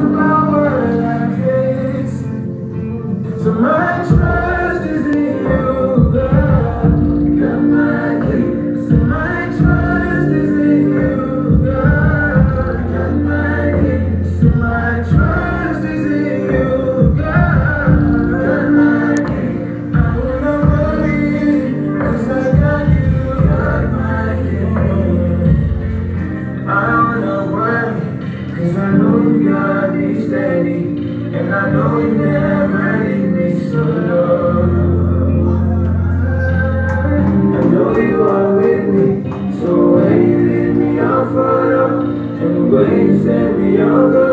my word I fix. So my trust is in you, God. Got my key. So my trust is in you, God. Got my key. So my trust is in you, God. Got my key. I will not worry, 'cause I got you. Got my key. I will not worry, 'cause I know you got me steady. And I know you never leave me solo. I know you are with me, so when you leave me, I'll follow. And when you send me, I'll go.